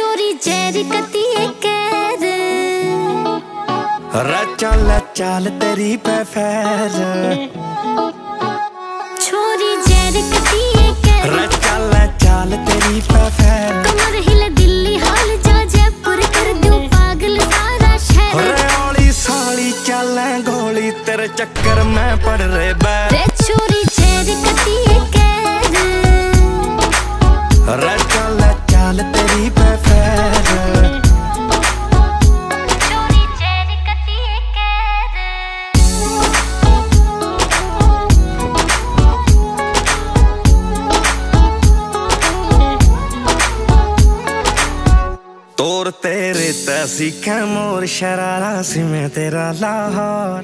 छोरी जेरी कती कैर चल चाल तेरी पे फैर छोरी जेरी कती कैर चल चाल तेरी पे फैर कमर हिल दिल्ली हाल जा जयपुर कर दूं पागल सारा शहर ओली साली चल गोली तेरे चक्कर में पड़ रहे बैर छोरी जेरी कती कैर चल चाल तेरी पे फैर तोर तेरे सीखे मोर शरारा सी मैं तेरा लाहौर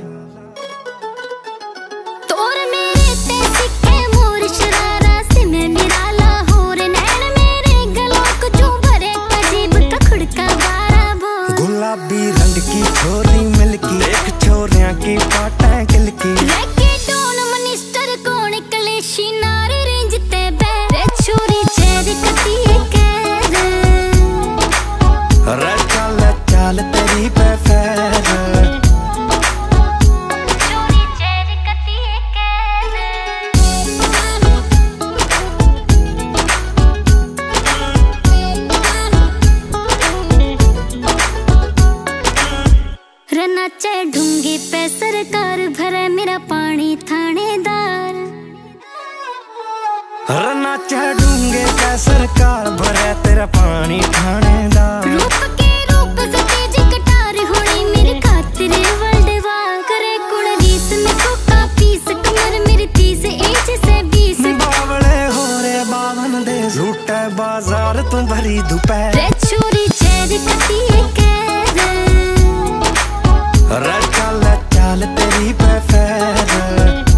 तोर मेरे ते सीखे मोर शरारा सी मैं मेरा लाहौर नैन मेरे गलों को जो भरे अजीब का खुड़का बारा बोल गुलाबी रंग की छोरी मिलकी एक छोरियां की पाटा किलकी रैकेटोन मिनिस्टर कौन कलेशी नारे रेंज ते बैरे छोरी जेरी कती चल चाल तेरी पे फैर छोरी जेरी कती रनाचे ढूंगी पे सरकार भरे मेरा पानी थानेदार रनाचे ढूंगे पे सरकार भरे तेरा पानी थानेदार रूप के रूप से तेज कटार होनी मेरे खातिर वर्ल्ड वार करे कुड़ रीस में कोका पीस कमर मेरी 30 इंच से 20 बावले हो रे बावन दे झूठे बाजार तू भरी दोपहर छोरी जेरी कती कैर चल चाल तेरी पे फैर